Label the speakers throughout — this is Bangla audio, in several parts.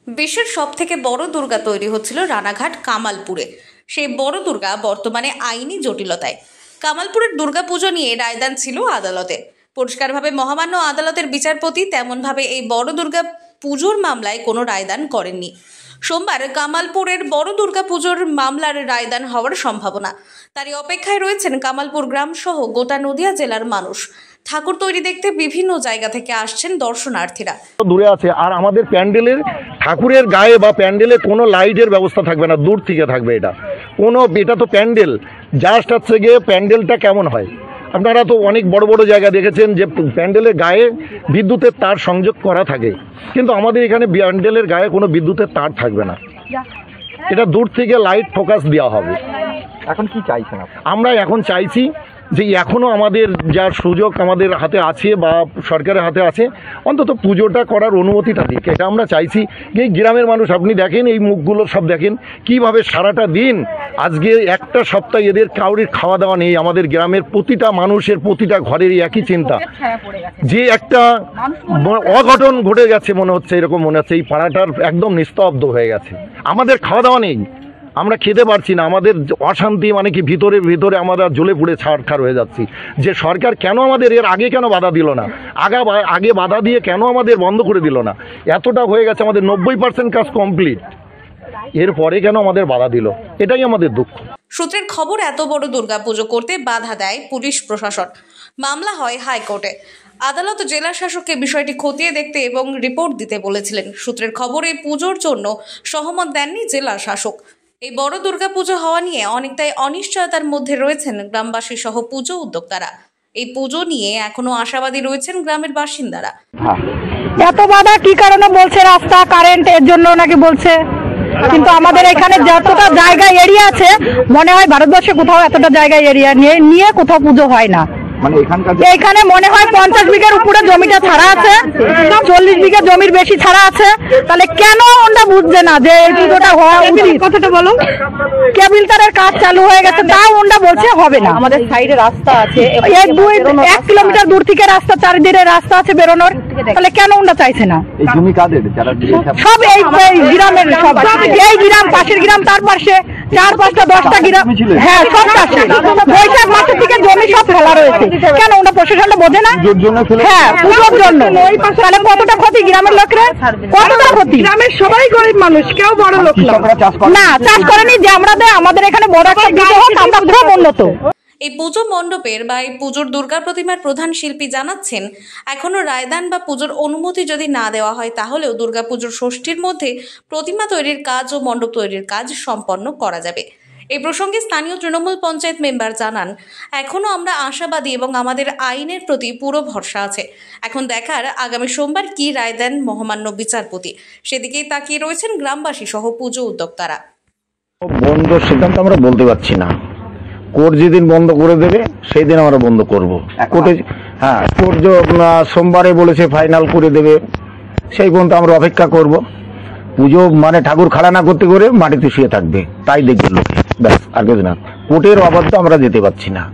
Speaker 1: বিশ্বের সবথেকে বড় দুর্গা তৈরি হচ্ছিল রানাঘাট কামালপুরে। সেই বড় দুর্গা বর্তমানে আইনি জটিলতায়। কামালপুরের দুর্গাপুজো নিয়ে রায়দান ছিল আদালতে। পরিষ্কারভাবে মহামান্য আদালতের বিচারপতি তেমনভাবে এই বড় দুর্গা পুজোর মামলায় কোনো রায়দান করেননি। সোমবার কামালপুরের বড় দুর্গাপুজোর মামলার রায়দান হওয়ার সম্ভাবনা। তারই অপেক্ষায় রয়েছেন কামালপুর গ্রাম সহ গোটা নদিয়া জেলার মানুষ। ঠাকুর তৈরি দেখতে বিভিন্ন জায়গা থেকে আসছেন দর্শনার্থীরা।
Speaker 2: দূরে আছে আর আমাদের প্যান্ডেলের ঠাকুরের গায়ে বা প্যান্ডেলে কোনো লাইটের ব্যবস্থা থাকবে না, দূর থেকে থাকবে। এটা তো প্যান্ডেল, জাস্ট হচ্ছে গিয়ে প্যান্ডেলটা কেমন হয়। আপনারা তো অনেক বড় বড় জায়গা দেখেছেন যে প্যান্ডেলের গায়ে বিদ্যুতের তার সংযোগ করা থাকে, কিন্তু আমাদের এখানে প্যান্ডেলের গায়ে কোনো বিদ্যুতের তার থাকবে না। এটা দূর থেকে লাইট ফোকাস দেওয়া হবে।
Speaker 3: এখন কি চাইছেন?
Speaker 2: আমরা এখন চাইছি যে এখনও আমাদের যা সুযোগ আমাদের হাতে আছে বা সরকারের হাতে আছে, অন্তত পুজোটা করার অনুমতিটা দিক। এটা আমরা চাইছি। এই গ্রামের মানুষ আপনি দেখেন, এই মুখগুলো সব দেখেন কীভাবে সারাটা দিন, আজকে একটা সপ্তাহ এদের কাউরির খাওয়া দাওয়া নেই। আমাদের গ্রামের প্রতিটা মানুষের প্রতিটা ঘরেরই একই চিন্তা যে একটা অঘটন ঘটে গেছে মনে হচ্ছে, এরকম মনে হচ্ছে। এই পাড়াটার একদম নিস্তব্ধ হয়ে গেছে। আমাদের খাওয়া দাওয়া নেই, আমরা খেতে পারছি না। আমাদের অশান্তি মানে কি, ভিতরে আমরা জ্বলে পুড়ে ছাড়খাড় হয়ে যাচ্ছি। যে সরকার কেন আমাদের এর আগে কেন বাধা দিল না, আগে বাধা দিয়ে কেন আমাদের বন্ধ করে দিল না? এতটা হয়ে গেছে, আমাদের 90% কাজ কমপ্লিট, এরপরে কেন আমাদের বাধা দিল? এটাই আমাদের দুঃখ।
Speaker 1: সূত্রের খবর, এত বড় দুর্গাপুজো করতে বাধা দেয় পুলিশ প্রশাসন। মামলা হয় হাইকোর্টে। আদালত জেলা শাসককে বিষয়টি খতিয়ে দেখতে এবং রিপোর্ট দিতে বলেছিলেন। সূত্রের খবর, এই পুজোর জন্য সহমত দেননি জেলা শাসক। এই বড় দুর্গাপুজো হওয়া নিয়ে অনেকটাই অনিশ্চয়তার মধ্যে রয়েছেন গ্রামবাসী সহ পুজো উদ্যোক্তারা। এই পুজো নিয়ে এখনো আশাবাদী রয়েছেন গ্রামের বাসিন্দারা।
Speaker 4: এত বাধা কি কারণে বলছে? রাস্তা, কারেন্ট, এর জন্য নাকি বলছে। কিন্তু আমাদের এখানে যতটা জায়গা এরিয়া আছে, মনে হয় ভারতবর্ষে কোথাও এতটা জায়গা এরিয়া নিয়ে কোথাও পুজো হয় না। এখানে মনে হয় 50 বিঘার উপরে জমিটা ছাড়া আছে, 40 বিঘা জমির বেশি ছাড়া আছে। তাহলে কেন ওরা বুঝছে না যে এই পুজোটা হওয়া উচিত? কথাটা বলো। কেবিল তারের কাজ চালু হয়ে গেছে, তাও ওরা বলছে হবে না। আমাদের সাইডে রাস্তা আছে, 1 কিলোমিটার দূর থেকে রাস্তা, চারিদিকে রাস্তা আছে বেরোনোর। তাহলে কেন ওরা চাইছে না?
Speaker 3: এই জমি কাদের?
Speaker 4: সব এই গ্রামের, সব এই গ্রাম, পাশের গ্রাম, তার পাশে 4-5টা 10টা গ্রাম। হ্যাঁ, সব পাশে। বৈশাখ মাসের থেকে জমি সব ফেলা রয়েছে। কেন ওরা প্রশাসনটা বোঝে না? হ্যাঁ, পুজোর জন্য। তাহলে কতটা ক্ষতি গ্রামের লোকেরা, কতটা ক্ষতি? গ্রামের সবাই গরিব মানুষ, কেউ বড় লোক না। চাষ করেনি যে আমাদের এখানে বড় একটা পুজো হোক, আমরা খুব উন্নত।
Speaker 1: এই পুজো মণ্ডপের বা এই পুজোর দুর্গা প্রতিমার প্রধান শিল্পী জানাচ্ছেন, এখনো রায়দান বা পুজোর অনুমতি যদি না দেওয়া হয়, তাহলেও দুর্গাপুজোর ষষ্ঠীর মধ্যে প্রতিমা তৈরির কাজ ও মণ্ডপ তৈরির কাজ সম্পন্ন করা যাবে। এই প্রসঙ্গে স্থানীয় তৃণমূল পঞ্চায়েত মেম্বার জানান, এখনও আমরা আশাবাদী এবং আমাদের আইনের প্রতি পুরো ভরসা আছে। এখন দেখার আগামী সোমবার কি রায় দেন মহামান্য বিচারপতি, সেদিকেই তাকিয়ে রয়েছেন গ্রামবাসী সহ পুজো উদ্যোক্তারা।
Speaker 2: বন্ধ সিদ্ধান্ত আমরা বলতে পারছি না। কোর্ট যেদিন বন্ধ করে দেবে সেই দিন আমরা বন্ধ করব। কোর্টে, হ্যাঁ, কোর্ট সোমবারে বলেছে ফাইনাল করে দেবে, সেই পর্যন্ত আমরা অপেক্ষা করব। পুজো মানে ঠাকুর খাড়া না করতে করে মাটিতে শুয়ে থাকবে, তাই দেখবে লোকে, ব্যাস, আর কিছু না। কোর্টের অবাধ্য আমরা যেতে পারছি না।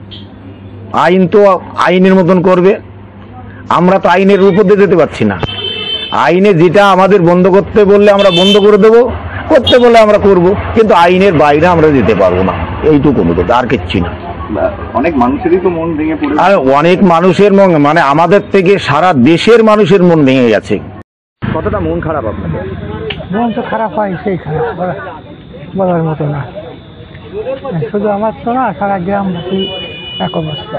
Speaker 2: আইন তো আইনের মতন করবে, আমরা তো আইনের উপর দিয়ে যেতে পারছি না। আইনে যেটা আমাদের বন্ধ করতে বললে আমরা বন্ধ করে দেবো, করতে বললে আমরা করব, কিন্তু আইনের বাইরে আমরা যেতে পারবো না। এইটুকু অনুরোধ, আর কিচ্ছু না।
Speaker 3: অনেক মানুষেরই তো মন ভেঙে পড়ে,
Speaker 2: আর অনেক মানুষের মন, মানে আমাদের থেকে সারা দেশের মানুষের মন ভেঙে গেছে।
Speaker 3: কতটা মন খারাপ আপনাদের?
Speaker 5: মন তো খারাপ হয়, সেই খারাপ বলার মতো না। শুধু আমার তো না, সারা গ্রামবাসী এক অবস্থা।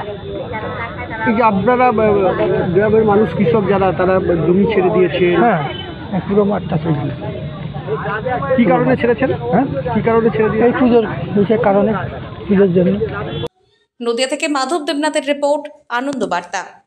Speaker 6: এই যে আপনারা গ্রামের মানুষ, কৃষক যারা, তারা জমি ছেড়ে দিয়েছে।
Speaker 5: হ্যাঁ, পুরো মাঠটা ছেড়ে দিয়েছে।
Speaker 6: কি কারণে ছেড়েছেন? হ্যাঁ, কি কারণে ছেড়ে দিয়েছে?
Speaker 5: এই পুজোর বিশেষ কারণে, পুজোর জন্য।
Speaker 1: নদিয়া থেকে মাধব দেবনাথের রিপোর্ট, আনন্দ বার্তা।